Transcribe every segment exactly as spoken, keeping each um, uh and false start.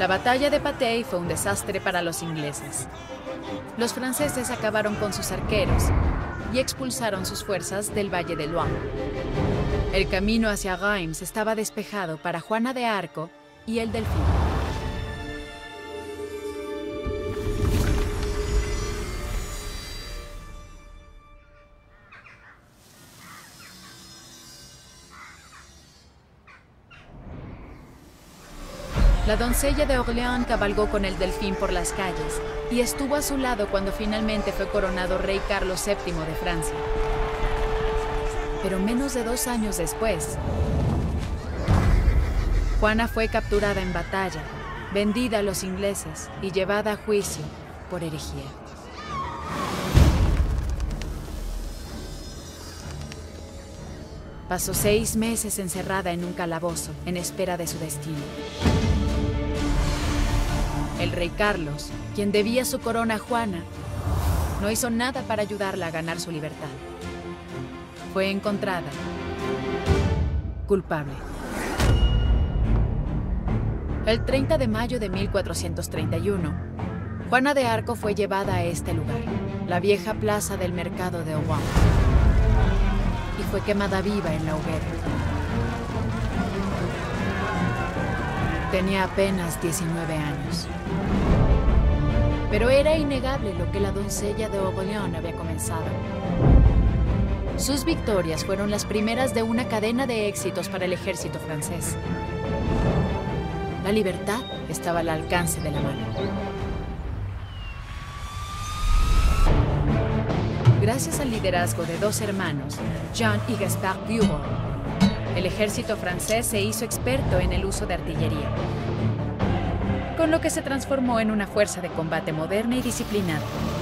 La batalla de Patay fue un desastre para los ingleses. Los franceses acabaron con sus arqueros y expulsaron sus fuerzas del Valle de Loire. El camino hacia Reims estaba despejado para Juana de Arco y el Delfín. La doncella de Orleans cabalgó con el Delfín por las calles y estuvo a su lado cuando finalmente fue coronado rey Carlos séptimo de Francia. Pero menos de dos años después, Juana fue capturada en batalla, vendida a los ingleses y llevada a juicio por herejía. Pasó seis meses encerrada en un calabozo en espera de su destino. El rey Carlos, quien debía su corona a Juana, no hizo nada para ayudarla a ganar su libertad. Fue encontrada culpable. El treinta de mayo de mil cuatrocientos treinta y uno, Juana de Arco fue llevada a este lugar, la vieja plaza del mercado de Rouen, y fue quemada viva en la hoguera. Tenía apenas diecinueve años. Pero era innegable lo que la doncella de Orleans había comenzado. Sus victorias fueron las primeras de una cadena de éxitos para el ejército francés. La libertad estaba al alcance de la mano. Gracias al liderazgo de dos hermanos, Jean y Gaspard Bureau, el ejército francés se hizo experto en el uso de artillería, con lo que se transformó en una fuerza de combate moderna y disciplinada.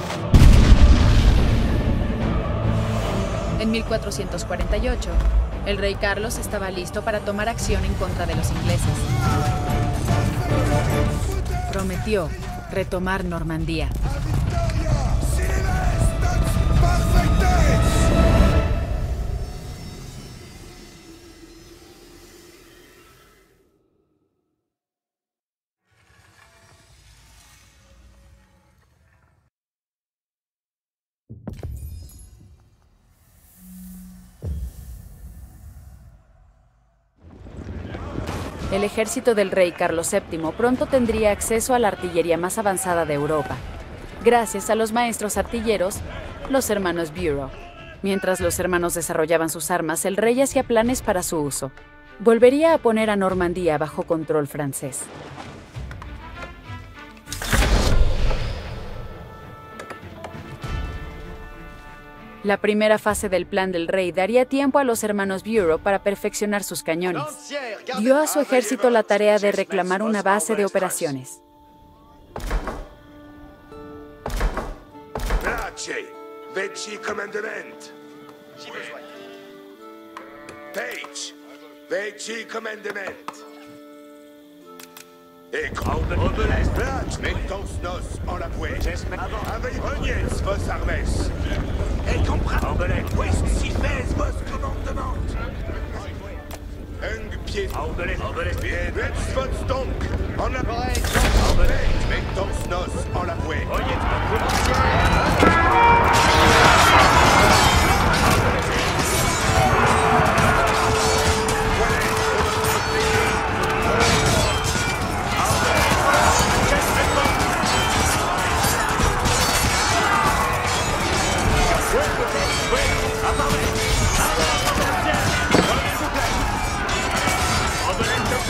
En mil cuatrocientos cuarenta y ocho, el rey Carlos estaba listo para tomar acción en contra de los ingleses. Prometió retomar Normandía. El ejército del rey Carlos séptimo pronto tendría acceso a la artillería más avanzada de Europa, gracias a los maestros artilleros, los hermanos Bureau. Mientras los hermanos desarrollaban sus armas, el rey hacía planes para su uso. Volvería a poner a Normandía bajo control francés. La primera fase del plan del rey daría tiempo a los hermanos Bureau para perfeccionar sus cañones. Dio a su ejército la tarea de reclamar una base de operaciones. Veci Commandement. Page, Veci Commandement. Et Obeles, mettons nos en la bouée. Avec Reniers, vos armes. Et comprenez, Obeles, west si fais vos commandement. Un pied, Obeles, Obeles, pied, let's vos donc. En la bouée, Obeles, mettons nos en la bouée.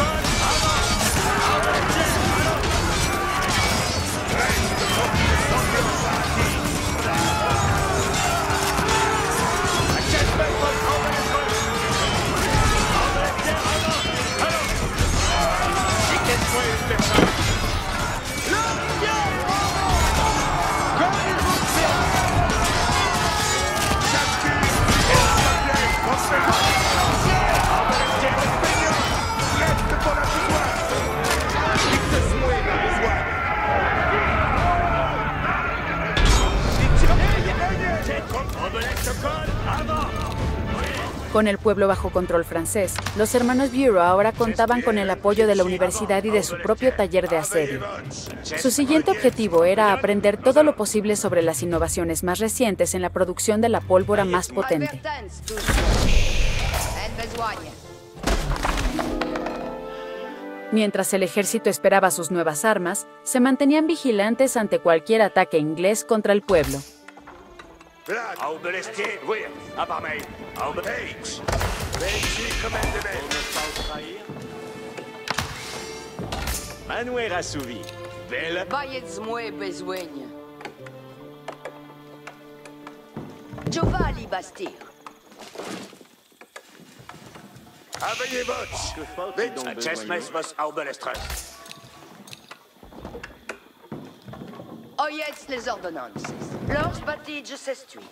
Reste Con el pueblo bajo control francés, los hermanos Bureau ahora contaban con el apoyo de la universidad y de su propio taller de asedio. Su siguiente objetivo era aprender todo lo posible sobre las innovaciones más recientes en la producción de la pólvora más potente. Mientras el ejército esperaba sus nuevas armas, se mantenían vigilantes ante cualquier ataque inglés contra el pueblo. Manuel assouvi. Belle. Bayez-moi besoin. Jovali Bastir. Aveillez votre! Vite! Chessmes vos Aubelestres. Oyez les ordonnances. Lors battige s'estuit.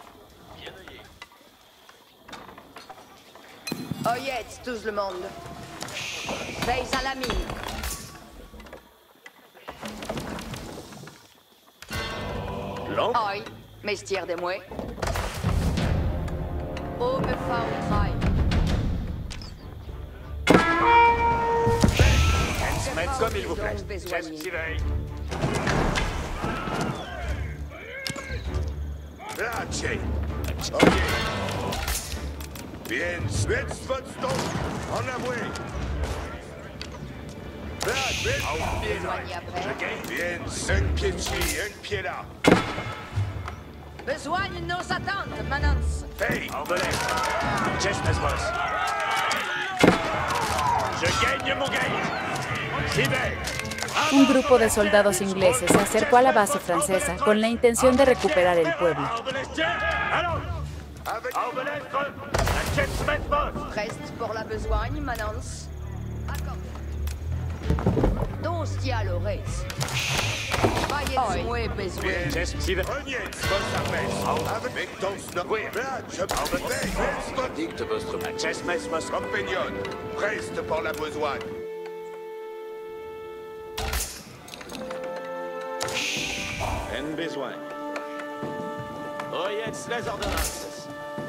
Oyez tous le monde. Veille à la mine. Long. Oi, mestier de moi. Oh, me fa un trail. Mettre comme il vous plaît. Chess Sivey. Rache. Ok. Bien, Svets Vodstone. En avoué. Là, vite. Au pied là. Bien, un pied ici, un pied là. Besoin de nos attentes, Manance. Hey, en belay. Chess boss. Je gagne mon gagne. Sivey. Un grupo de soldados ingleses se acercó a la base francesa con la intención de recuperar el pueblo. Reste pour la besogne, Manance. Doncia Lores. Bayez-moi besoin. Chess Sivey. Rognez, vos armées. Avec ton snob. Oui. Je vais. Dicte votre chess mes vos compagnon. Reste pour la besogne. En besoin. Oyez les ordonnances.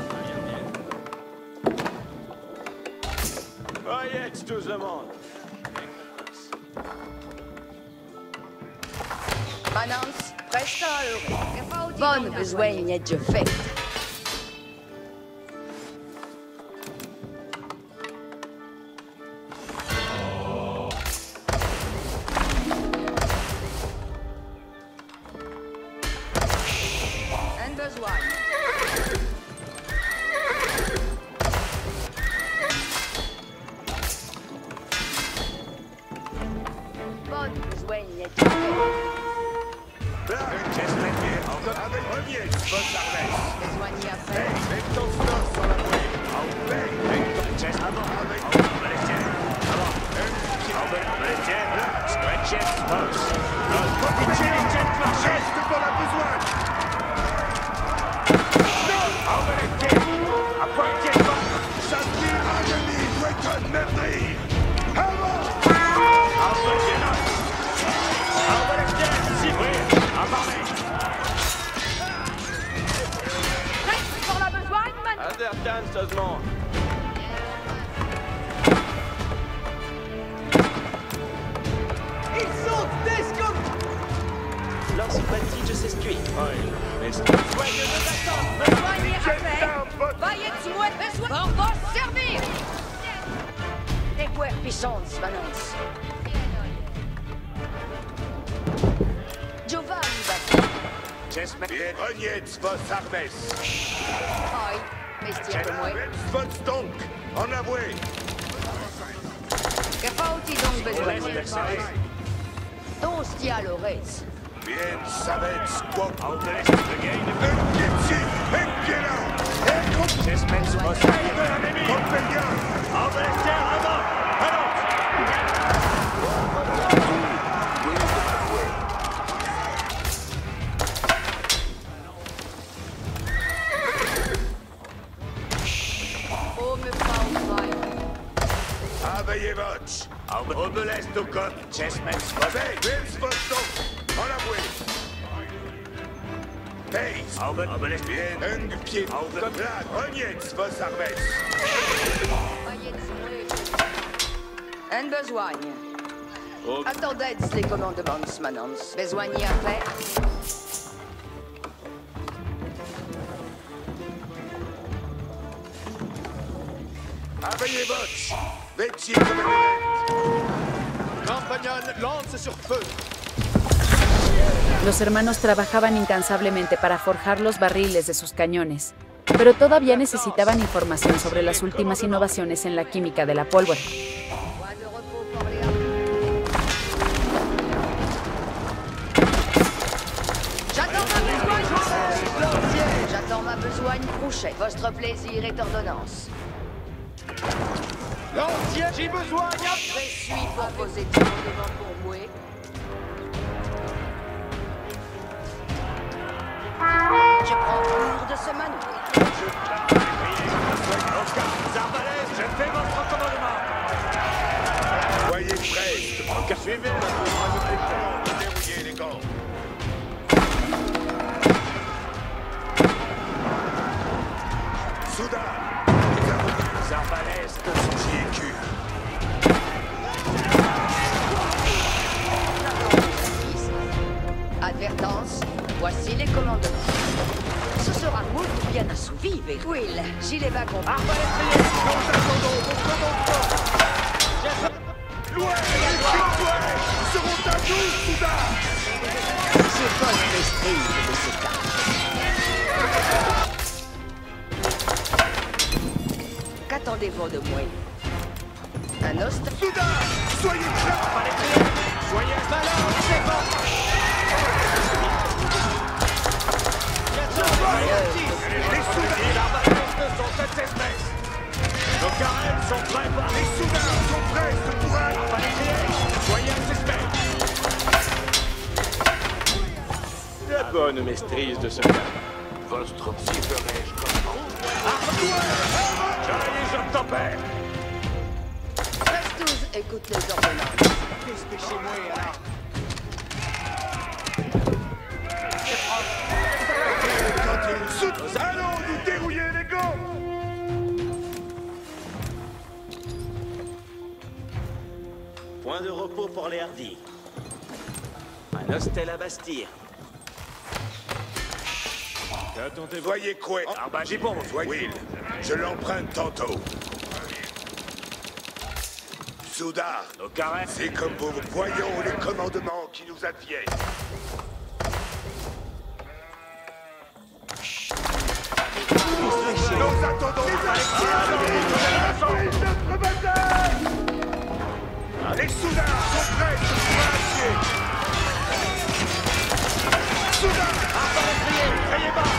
Oyez tous le monde. Manance, presta Lores. Bonne besogne est je fait. Rognez vos armées. Oi, mestier de moi. Svets donc. En avoué. Que faut-il donc besoin? Doncia Lores. Bien, Savets, quoi? Un pied ici, un pied là. Chess mes vos armées. Compagnon. En belester, avant. Allons. Aveillez votre. Obelest au cop. Chessmen. Veille, Vince Boston. En avoué. Pace. Bien, un pied. Plan, Renietz, vos armes. Un besoin. Oh. Attendez les commandements, manans. Besoin y à faire? Envoyez Botch. Vecchi commandement. Campagnol, lance sur feu. Los hermanos trabajaban incansablemente para forjar los barriles de sus cañones, pero todavía necesitaban información sobre las últimas innovaciones en la química de la pólvora. J'attends ma besogne prochaine. Votre plaisir est ordonnance. Lancier, j'ai besoin. Je suis pour poser tout devant pour moi. Je prends cours de ce manœuvre. Zarbalès, je fais votre commandement. Soyez prêts. Suivez Dérouillez les gants. Soudain. Zarbalès, J et Q. Advertance, voici les commandements. Ce sera moult bien assouvi, Will. Gilet wagon. Loin, les victoires seront à nous, Soudain. C'est pas le prestige de ce cas. Qu'attendez-vous de moi? Un host? Soudain, soyez clairs. soyez malins, c'est bon. Les soudans d'Arbalès sont cette espèce. Nos carèmes sont prêts par Les Soudains sont prêts, ce courage. Soyez suspects. La bonne maîtrise de ce cas. Votre psy ferai-je comme J'allais, je tempère. Prestos, écoute les ordonnances. Dépêchez-moi, hein. Allons nous dérouiller les gants. Point de repos pour les hardis. Un hostel à Bastille. Voyez quoi? Ah bah j'ai bon. Will, je l'emprunte tantôt. Soudain, Nos carèmes. c'est comme vous voyons les commandements qui nous adviennent. Nous attendons notre bataille. Les Soudains sont prêts pour assier. Soudain, Criez bas.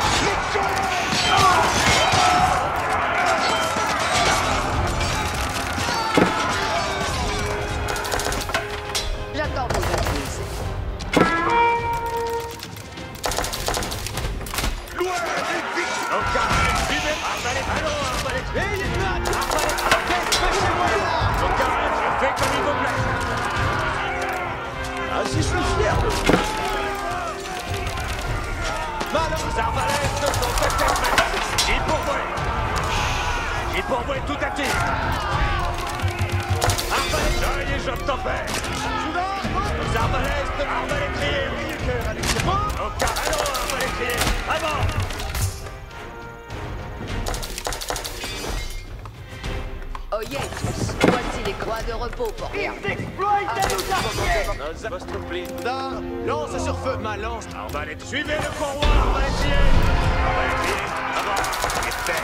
J'attends vos advises. loin les victoires. Nos carèmes. Suivez. Arbalète. Allons, Arbalète. Et les plates. Arbalète. Dépêchez-moi. Nos carèmes, je fais comme il vous plaît. Ah, si je suis fier de vous. Les arbalètes sont cette espèce. J'ai pour moi. J'ai pour moi tout à tir. Arbalète. J'allais, je tempère. Les arbalètes, arbalètes criées. Nos carèmes. Allons, arbalètes criées. Avant. Oyez tous, voici les croix de repos pour rien. Nos vostres plis. Lance sur feu, ma lance. Arbalète. Suivez le courroie, arbalète criée. Arbalète criée. Avant. Espère.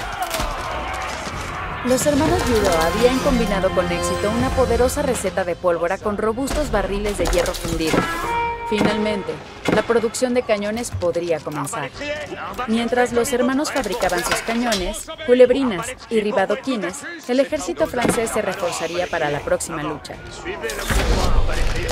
Los hermanos Bureau habían combinado con éxito una poderosa receta de pólvora con robustos barriles de hierro fundido. Finalmente, la producción de cañones podría comenzar. Mientras los hermanos fabricaban sus cañones, culebrinas y ribadoquines, el ejército francés se reforzaría para la próxima lucha. Suivez le courroie, arbalète criée.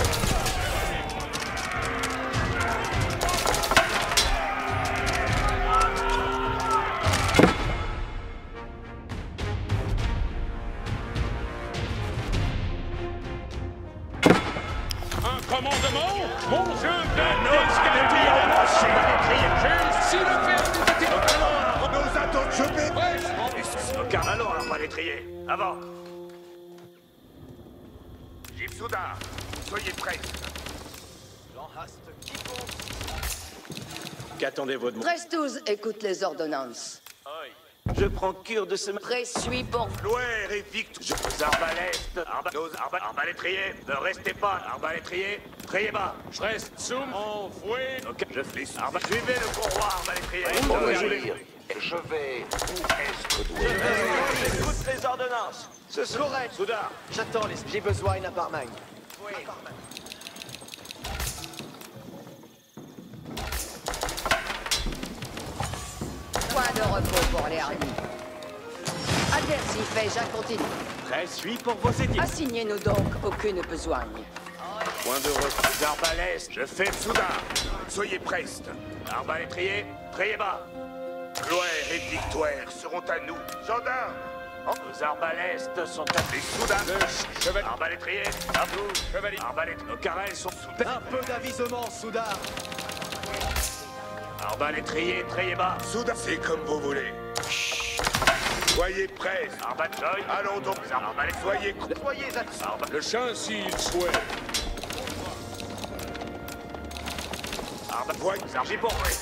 Un commandement, mon jeu d'indice si le fait était alors, Nos attentes, je vais... aucun alors, arbre à l'étrier. Avant. Souda, soyez prêts. Qu'attendez-vous de moi? Prestous écoute les ordonnances. Je prends cure de ce... Pré-suis pour... Loer et Victor. Je vous arbalète, arba... nos arba... arbalétriers, ne restez pas, arbalétriers, triez bas. Je reste soum, envoué. Ok, je fais arba... Suivez le courroie, arbalétriers. Bonjour. Je vais où est-ce doué. J'écoute les ordonnances. Ce sont... Correct. Souda. J'attends les... J'ai besoin d'un barman. Oui. Point de repos pour les harnis. Adversif et Jacques continue. Prêt, suis pour vos édits. Assignez-nous donc aucune besogne. Point de repos. Arbalète, je fais Souda. Soyez prestes. Arbalétriers, triez bas. Loer et Victoire seront à nous. Gendarmes. Nos arbalèstes sont à... Les Soudains. Chevalier. Arbalétriers, à vous. Chevalier. Arbalète. Nos carrels sont sous... Un peu d'avisement, Souda. Arbalétriers, triez bas. Soudain, c'est comme vous voulez. Soyez prêts. Arbalétriers. Allons donc. Arbalète. Soyez... Soyez à... Arba... Le chien s'il souhaite. Arba... Voyez. Sergi pour vous.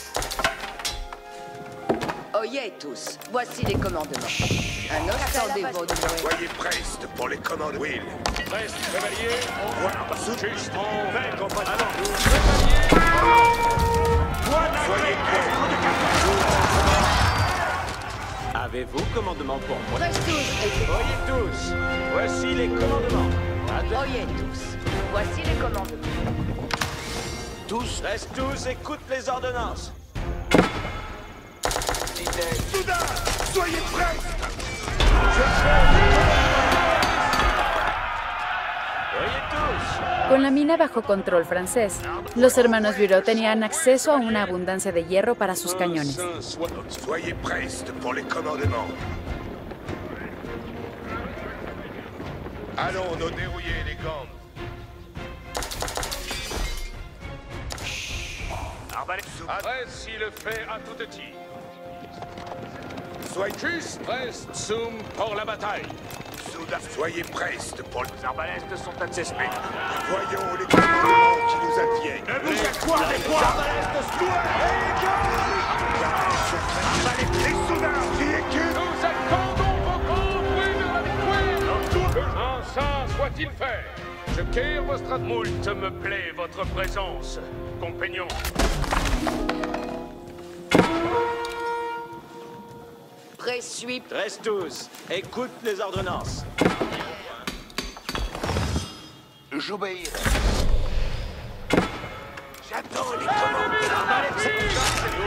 Oyez tous, voici les commandements. Un ostendez votre Soyez prestes pour les commandes. Will. Reste, chevalier. On voit pas sous. Juste. On fait, compagnon. Soyez prêts. Avez-vous commandement pour moi? Prestous écoute. Oyez tous. Voici les commandements. Oyez tous, voici les commandements. Tous. Reste tous, écoute les ordonnances. Soudain, soyez prestes. Oyez tous. Con la mina bajo control francés, los hermanos Bureau tenían acceso a una abundancia de hierro para sus cañones. Soyez prestes pour les commandements. Allons, nous dérouiller les gants. Arbalète. Adresse si le fait à tout petit. Soyez Juste. Reste soum pour la bataille. Soudain, soyez prestes pour le... Les arbalètes sont accessibles. Voyons les commandements qui nous adviennent. Ne vous accroirez point. Les Soudains, qui écupent. Nous attendons vos convois vers la victoire. Que l'encens soit-il fait. Je quitte votre... Moult me plaît votre présence, compagnon. Pré-suis. Reste tous. Écoute les ordonnances. J'obéirai. J'attends les commandes.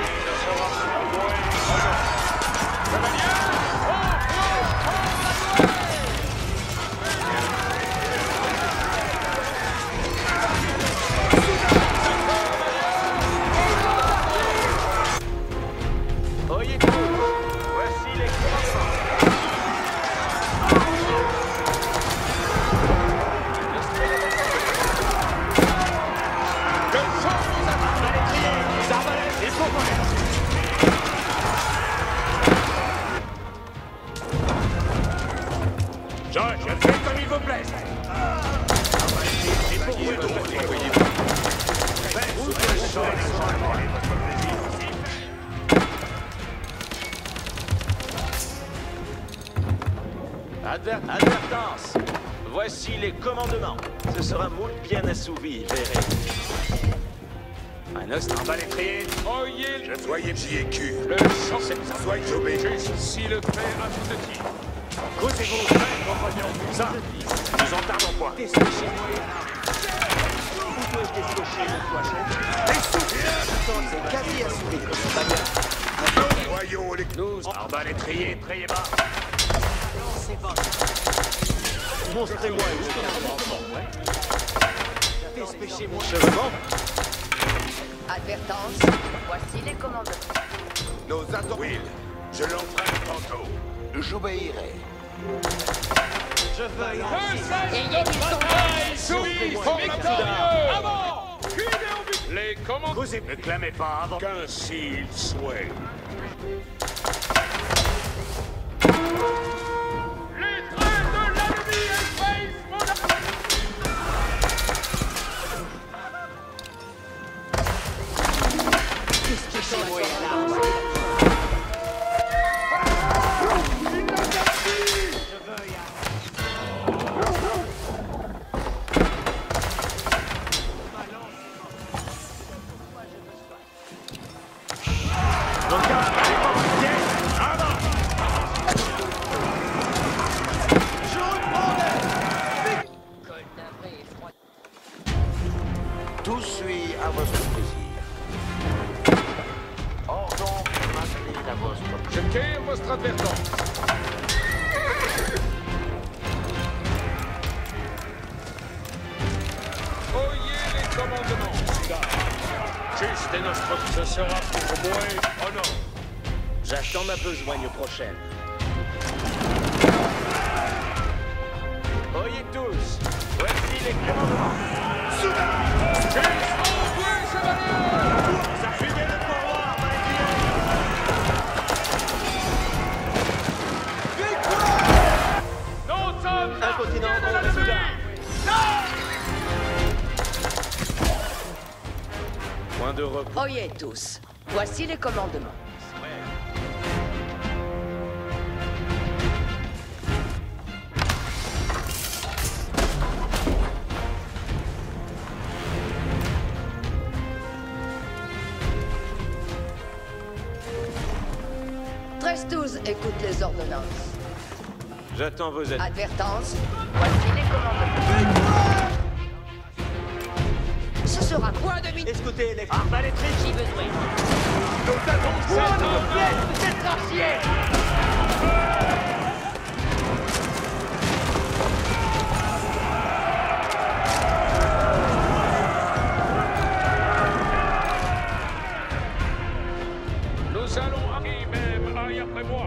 Oyez tous. Voici les commandements. Je, je fais comme il vous plaît. Et pour vous donc, Adver advertance. Voici les commandements. Ce sera moult bien assouvi, verrez. Un os arbalétrier. Oyez le... Soyez J et Q. Le champ, c'est... Soyez obéis. Juste si le fait à tout petit. Causez-vous, frère, compagnon. Ça, nous en tardons point. C'est quasi assouvi comme bagnole. Voyons les... Nous, arbalétrier, triez bas. Montrez-moi une fais ce péché, mon Chevement. Advertance, voici les commandements. Nos attentes... Will, je l'emprunte tantôt. J'obéirai. Je veux Ayez du sang. Souris pour la victoire. Les commandos... Ne clamez pas avant. Qu'ainsi il souhaite. Les traits de l'ennemi envahissent mon... Qu'est-ce que c'est, moi, là? Tout suit à votre plaisir. Ordon maintenez à votre Je tire votre advertence. Oyez les commandements, Soudard. Juste et notre... Ce sera pour moi honneur. J'attends ma besogne prochaine. Oyez tous, voici les commandements. Suivez le couloir, Valkyrie. Nous sommes Un continent dans le Soudan. Point de repos. Oyez tous, voici les commandements. treize douze écoute les ordonnances. J'attends vos aides. Advertence, voici les commandements. Ce sera point de minute. Écoutez, électrique. Arbalétrique, j'y besoin. Nous avons point de pièce, c'est tracier. Nous allons arriver même aille après moi.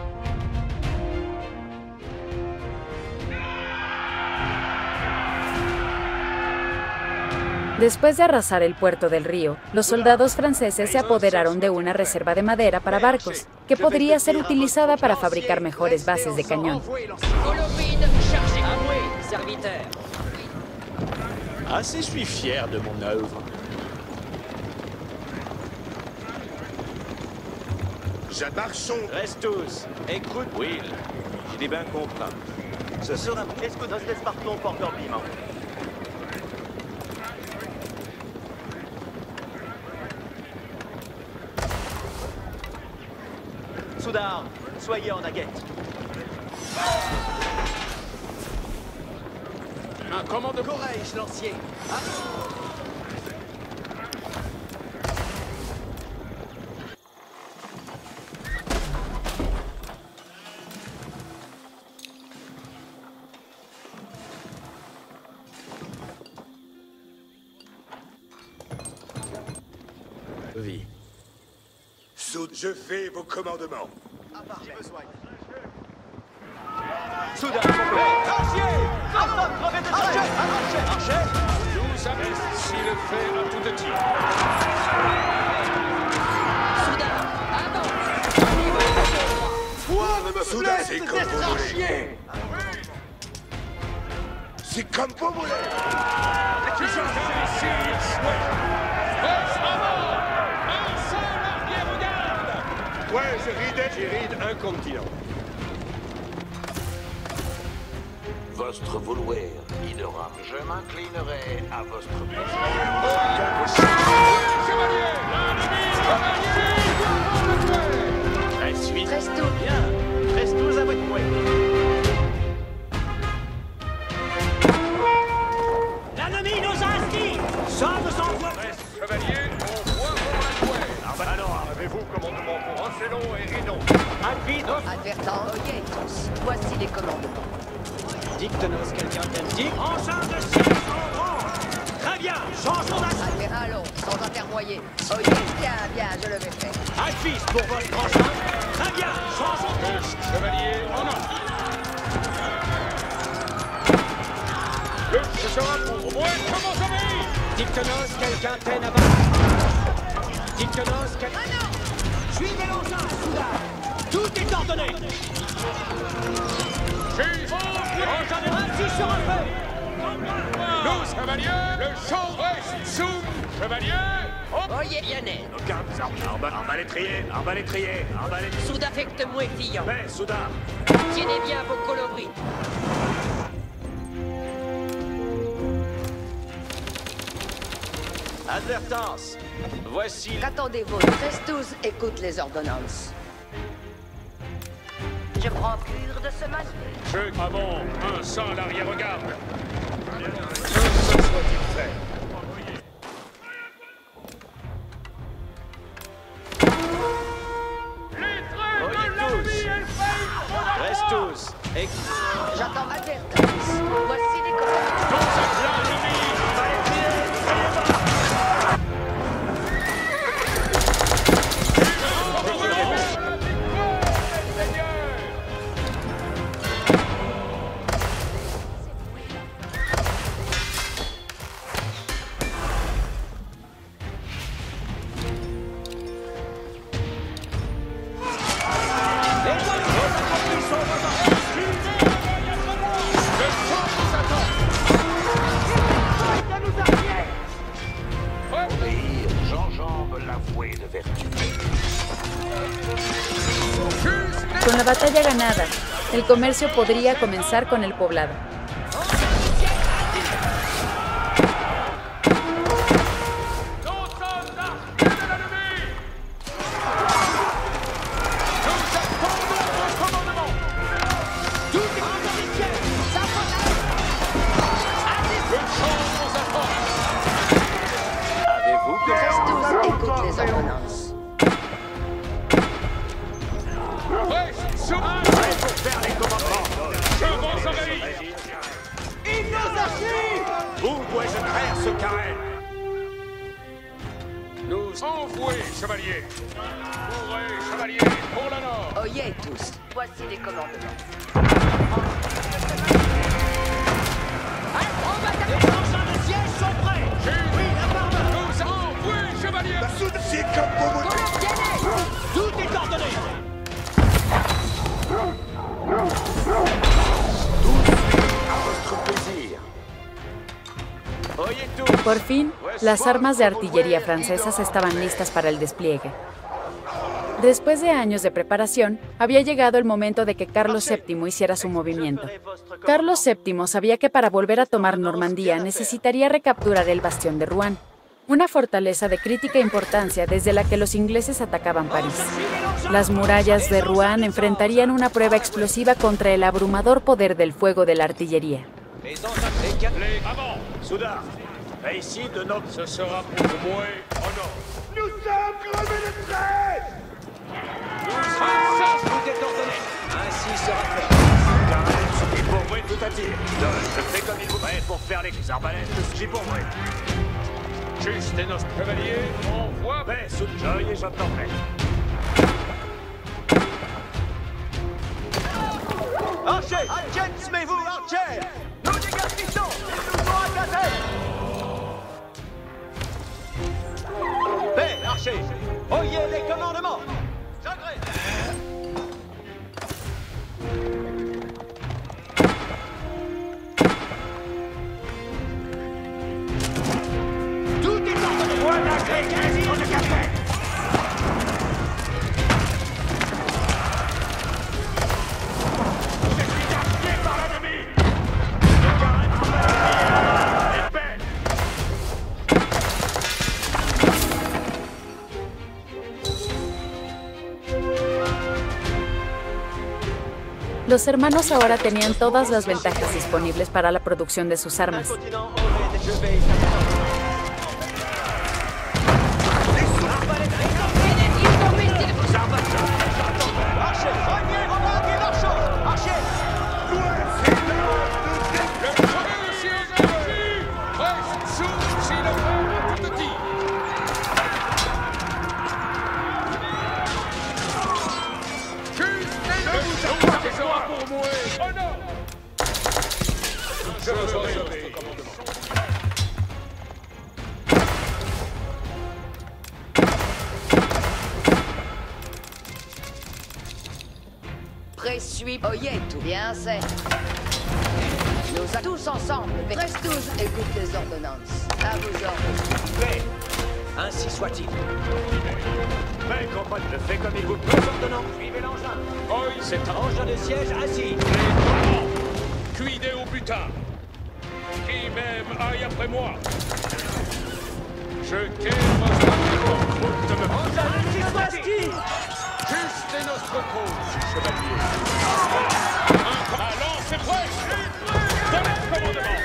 Después de arrasar el puerto del río, los soldados franceses se apoderaron de una reserva de madera para barcos, que podría ser utilizada para fabricar mejores bases de cañón. Colomine, chargez. Avoué, serviteur. Assez suis fier de mon œuvre. Marchons. Reste tous. Écoute, Will. J'ai des bains contrats. Ce sera... Escudos les partons pour compliment. Soudard, soyez en aguette. Un commandement. Courage, lancier. Vie. Soud, je fais vos commandements. J'ai besoin. Soudard, complet. Archer! Archer! Archer! Archer! Nous avons ici le fait à tout de tir. Soudain, avance. Soudain, c'est comme vous voulez. C'est comme vous voulez. Tu ici, il souhaite. Reste à mort. Un seul arrière-garde. Ouais, je ride. J'irride un continent. Votre vouloir, Idora. Je m'inclinerai à votre plaisir. Chevalier! L'ennemi chevalier! La suite. Reste tout. Bien. Reste tous à votre poing. L'ennemi nous a inscrits. Sommes en voie. Chevalier, on voit vos mains jouer. Alors, avez-vous commandement pour Ocelot et Ridon? Advertence, oyez tous, voici les commandements. Dicte-nous quelqu'un qu'elle dit. Engin de six en rang. Très bien. Changeons d'assaut. Admiral, sans intermoyer. Oyez, bien, bien, je le vais faire. Alphys pour votre engin. Très bien. Changeons Est chevalier en ordre. Le ce sera pour moi, comment ça va? Dictonos, quelqu'un peine à battre. Dictonos, quelqu'un... Ah non! Suivez l'engin, soudain! Tout est ordonné! Engin de vingt-six sur un feu! Nous, chevaliers, le champ reste sous chevalier. Oye, Yannet. Aucun armes, armes à l'étrier, armes à l'étrier, armes à l'étrier. Soudain, affecte-moi, fillant. Mais, soudain! Tienez bien vos coloris. Advertance! Voici... Qu'attendez-vous? treize douze écoute les ordonnances. Je prends cure de ce manuel. Ceux avant, un sang à l'arrière-garde. Que ce soit-il fait. Les traits de l'ennemi est fait. Reste tous! Et... J'attends advertance. Voici les commandes. Con la batalla ganada, el comercio podría comenzar con el poblado. Avez-vous que... treize douze écoute les ordonnances. Prêt pour faire les commandements! Chevaux envahis. Où dois-je traire ce carré? Nous envoyez, chevalier. Courez, chevalier, pour la nord. Oyez tous. Voici les commandements. Nous envoyez, chevalier. C'est comme pour vous. Tout est ordonné! À votre plaisir. Oyez tous! Por fin, las armas de artillería francesas estaban listas para el despliegue. Después de años de preparación, había llegado el momento de que Carlos séptimo hiciera su movimiento. Carlos séptimo sabía que para volver a tomar Normandía necesitaría recapturar el bastión de Rouen, una fortaleza de crítica importancia desde la que los ingleses atacaban París. Las murallas de Rouen enfrentarían una prueba explosiva contra el abrumador poder del fuego de la artillería. Les engins les quatre... Les avant. Soudain! Ici de notre... Ce sera pour moi. Oh non. Nous sommes crevés de trait. Tout est ordonné! Ainsi sera fait! Carré, pour moi, tout à dire. Je fais comme il vous prête pour faire les arbalètes. J'ai pour moi. Juste et notre chevalier, on voit. Mais sous le joy et j'attendrai. Archer! Attenez-vous, Archer! Nous dégarpissons! Ils nous ont attaqués! Paix, Archer! Oyez les commandements! J'agresse! Tout est ordonné! Voilà, quinze litres de café! Los hermanos ahora tenían todas las ventajas disponibles para la producción de sus armas. suis Oyez tout bien, c'est. Nous a tous ensemble. Reste tous, écoute les ordonnances. À vos ordres. Fait. Ainsi soit-il. Mais compagne, le fait comme il vous plaît, ordonnant. Suivez l'engin. Oui, c'est un Engin de siège assis. cuidé au butin. Qui même aille après moi. Je quitte votre de me Engin de siège juste et notre cause, chevalier. Un lance est prêt. Donnez le commandement.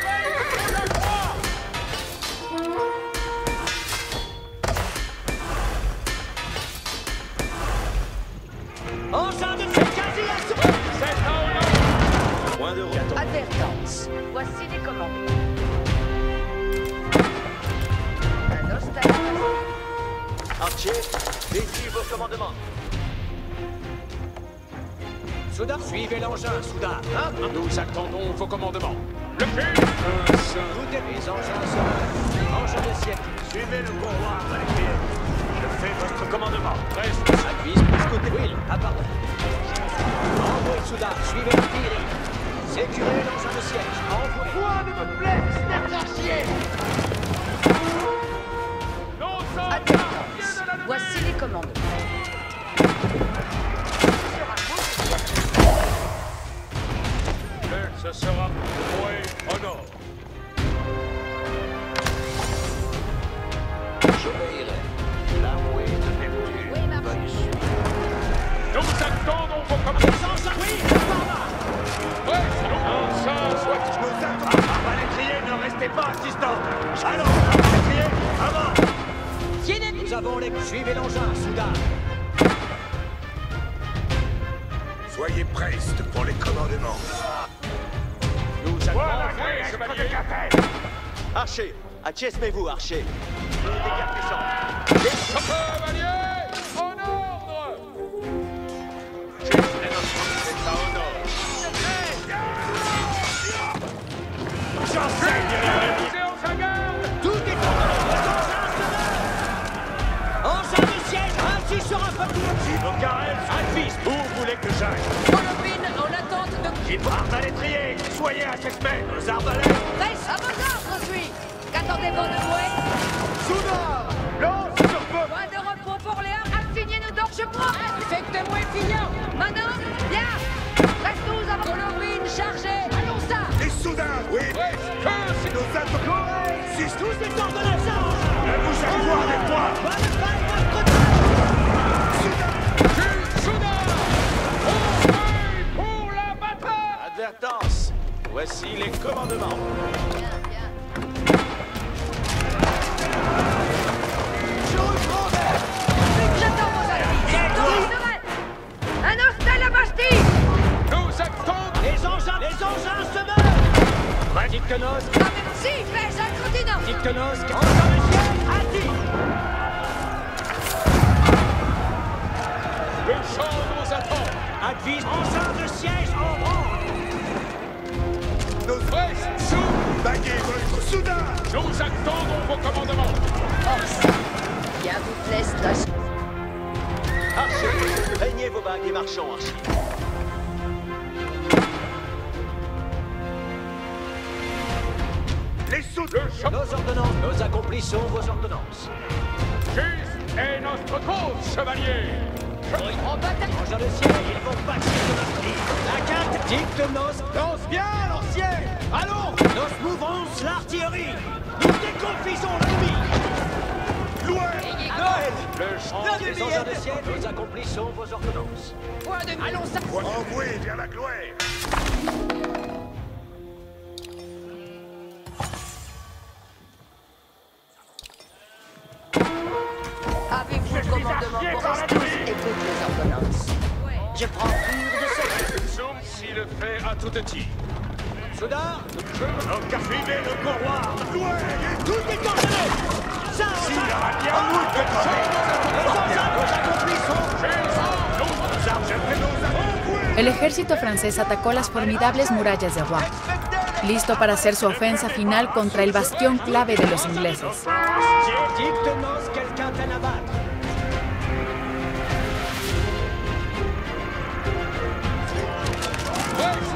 Engin de siège quasi assis. C'est un honneur. Point de route. Advertance. Voici les commandements. Un hostile. Archer, dédiez vos commandements. Souda, suivez l'engin, Souda. Hein? Nous attendons vos commandements. Le cul. Tout est les engins sont engin de siège. Suivez le couloir, Valkyrie. Je fais votre commandement. Reste. Advise, côté Will. Ah, pardon. Envoyez Souda, suivez l'artillerie. Sécurez l'engin de siège. Envoyez. Point de me plaît, Stercarchier. Advertance. Voici les commandements. Ce sera voué au nord. J'obéirai. L'armée de Neptune Oui, ma va y suivre. Nous attendons vos commandements. Oui, Ouais, non, ça soit. nous attendons. Valétrier, ne restez pas assistant. Allons, Valétrier, avant. Nous avons les... Suivez l'engin, Souda. Soyez prestes pour les commandements. Nous Voilà, attendons. oui, chevalier. Archer, acquiescez-vous, Archer. Nous dégarpissons. Chevalier, en ordre. Juste et notre c'est à honneur. J'enseigne. Séance à garde. Tout est en engin de siège, ainsi sera pas tout. Vos carrels, Alphys, où vous voulez que j'aille? Colomine en attente de... Gilles Arbalétrier, soyez à cette main, nos arbalètes. Reste à vos ordres, suis. Qu'attendez-vous de moi? Souda, lance sur feu. Point de repos pour Léa. Assignez-nous donc, je crois. Effectez-moi finant. Maintenant, bien. Reste tous à vos... Colomine chargée. Allons ça. Les soudains, oui. Reste. Nos attendons. Six Tous les ordres de la charge. Ne vous avoir des points. Pas de balle, votre temps. Pour la bataille. Advertance, voici les commandements. Bien, bien. J'attends vos avis. Un hostile à Bastille. Nous attendons. Les engins, les engins se meurent. Va, Dictonos, Ah, merci, fais un continent. Dictonos, engin de siège, assis. Le champ nous attend. Advise, engin de siège en branle. Nos Reste sous. baguets votre soudain. Nous attendons vos commandements. Bien vous plaît, stage. Archer, peignez vos bagues et marchons, Archer. Les soudains. Le champ. Nos ordonnances, nous accomplissons vos ordonnances. Juste est notre cause, chevalier. En bataille. Engin de siège, ils vont passer de notre ligne. La carte Dictonos, lance bien l'ancien. Allons, nos mouvons l'artillerie. Nous déconfisons l'ennemi. Loin. Noël, Le champ. les engins de siège, nous accomplissons vos ordonnances. Point de... Allons ça. Envoyez vers la gloire. Avez-vous le commandement pour rester tous? Écoute les ordonnances. Je prends cure de ce... Zoom si le fait à tout petit. Souda, nos cas suivez le couloir. Loin. Tout est ordonné. Ça, S'il y aura bien moult de les engins, nous accomplissons. Nos armes, je fais nos armes. El ejército francés atacó las formidables murallas de Rouen, listo para hacer su ofensa final contra el bastión clave de los ingleses. Dicte-nous quelqu'un peine à battre.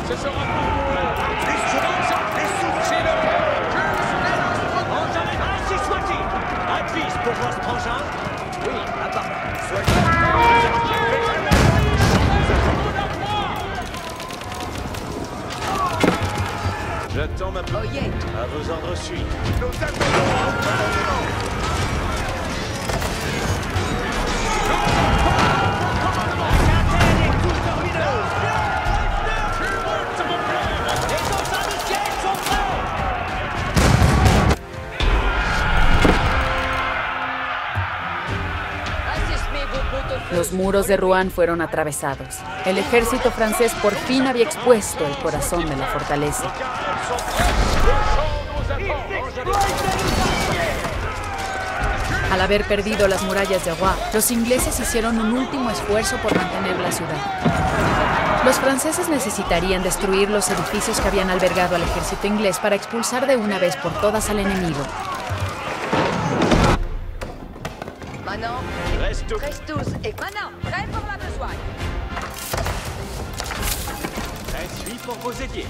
Ce sera pour moi. Les sous, les sous, Ainsi soit-il. Advis pour votre frangin. Oui, à part. J'attends ma place. Oyez, À vos ordres suis. Nous attendons au commandement. assistez vos potes au feu. Los muros de Rouen fueron atravesados. El ejército francés por fin había expuesto el corazón de la fortaleza. Al haber perdido las murallas de Rouen, los ingleses hicieron un último esfuerzo por mantener la ciudad. Los franceses necesitarían destruir los edificios que habían albergado al ejército inglés para expulsar de una vez por todas al enemigo. Manon, Reste tout. reste tous et Manon, prêt pour la besogne. Suis pour vos édiers.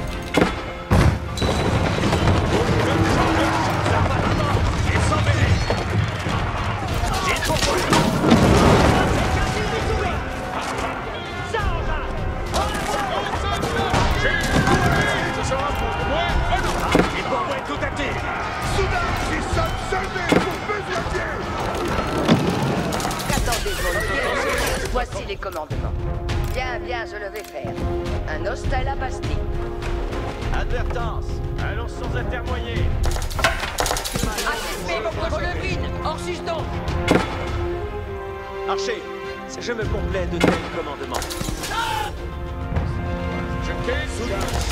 Ce sera pour moi. Oh non. Il pour moi tout actif. Soudain, ils sont soldés pour besoin. Qu'attendez, volontiers. Voici les commandements. Bien, bien, je le vais faire. Un hostel à Bastille. Advertence. Allons sans atermoyer. Assistez vos potes Levine, hors susdon. Archer, je me complais de tels commandements. Je quitte.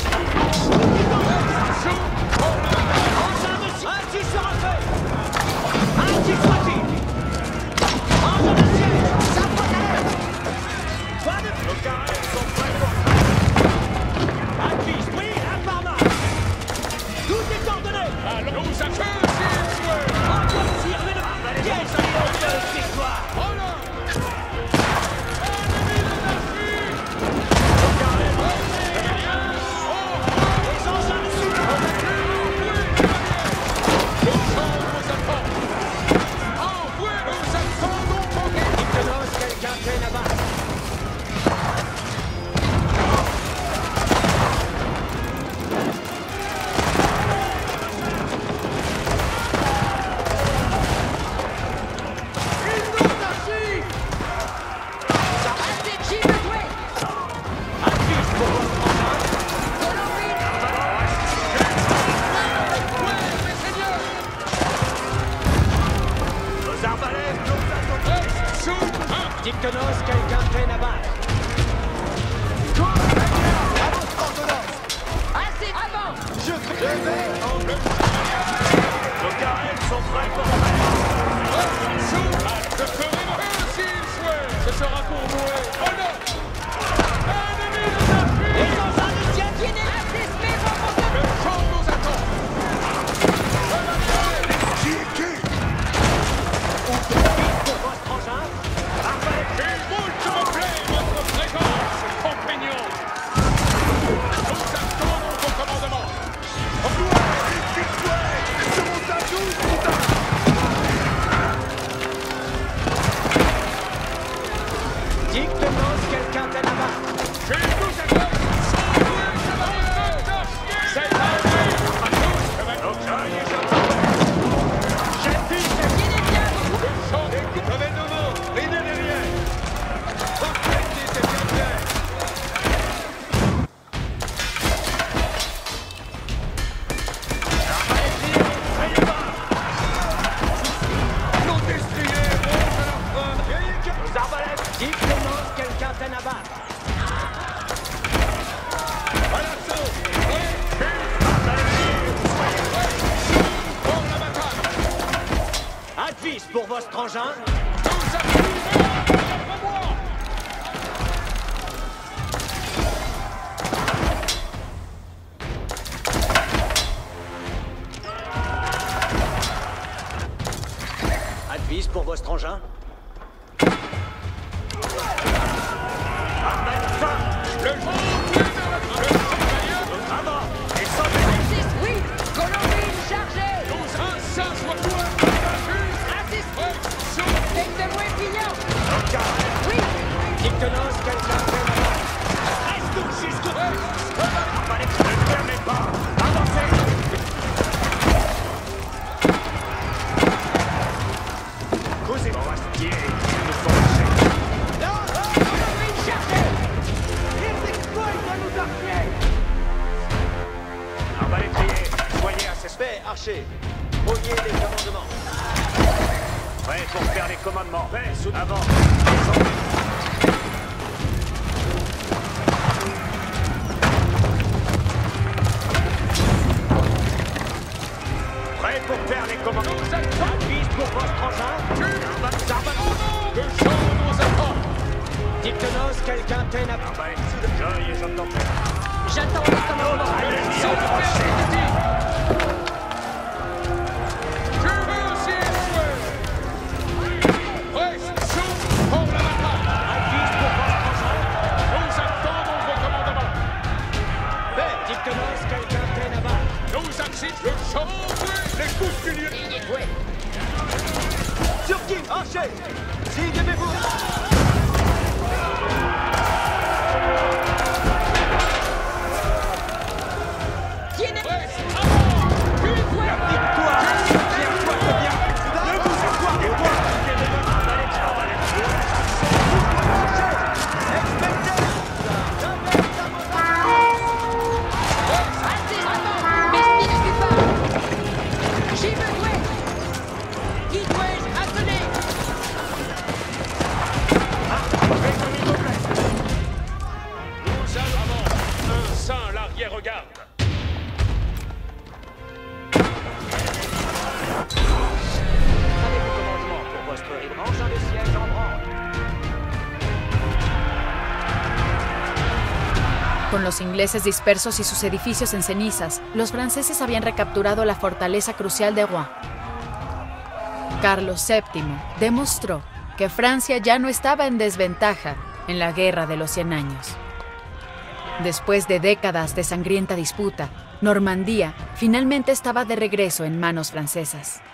Ainsi sera fait. Ainsi soit-il. Engin de siège. Quoi de... Nos carrés sont prêts pour... Advis, oui, un par main. Tout est ordonné. Allons à feu, s'il souhaite. Encore tir, mais de... Yes, de victoire. Oh non. Les engins de siège. Dictenos, quelqu'un fait là-bas. Assez de jouer. Advis pour votre engin. Nos arbalètes, nos attendons. Dictenos, quelqu'un fait là-bas. Assez avant. Nos carrés sont prêts pour... Je ferai le feu, s'il souhaite. Ce sera pour moi. Oh non. Ennemi de la fuite. Les engins de siège. Assistez vos potes. Le champ nous attend. Qui est qui? Pour votre engin. Arbalète. Il moult me plaît votre présence, compagnons. Nous attendons vos commandements. Dictenos, quelqu'un fait là-bas. Je vous accorde. C'est arrivé. À tous, champ des coups. Je vais de nouveau. Rideau derrière. Parfait, c'est bien clair. Nos destriers montent à leur fin. Nos arbalètes. Dictenos, quelqu'un fait là-bas. À l'assaut. Pour la bataille. Advis pour votre engin. Nous appuyons après moi. Advis pour votre engin. Le vent tourne vers la Avant. Descendez. Francis, oui. Colombine, chargez. douze un cent soixante. Francis, faites-moi pignon. Oui. Dictonos, quelqu'un fait la main. Restons jusqu'au bout. Fallait que ne fermez pas. Avancez. Causez Forestier, nous faut marcher. Non, non, Colombine, chargez. Ils exploitent à nous arquer. Arbalétrier, soignez à ses Fait, archer. Brouillez les commandements. prêts pour faire les commandements. Fait, sous avant. Descendez. Prêt pour faire les commandements. Appuie pour votre engin. Le champ nous attend. Dictonos, quelqu'un peine à... Joy et j'entends faire. J'attends les commandements. C'est le persécutif. Je veux aussi échouer. Reste sous pour la bataille. Appuie pour votre engin. Nous attendons vos commandements. Fait, Dictonos, quelqu'un peine à battre. Nous acceptons le champ. Les coutumiers. Sur qui? Archer! Signez-vous! Tienez. Reste avant. Puis La victoire! Tiens-toi très bien! Ne vous accordez pas! Francis, Mesty ne suit pas. J'y veux jouer. Qui dois-je assoler? nous allons un saint l'arrière-garde. Avez-vous commandement pour votre libre engin de siège en branle? Con los ingleses dispersos y sus edificios en cenizas, los franceses habían recapturado la fortaleza crucial de Rouen. Carlos séptimo demostró que Francia ya no estaba en desventaja en la Guerra de los Cien Años. Después de décadas de sangrienta disputa, Normandía finalmente estaba de regreso en manos francesas.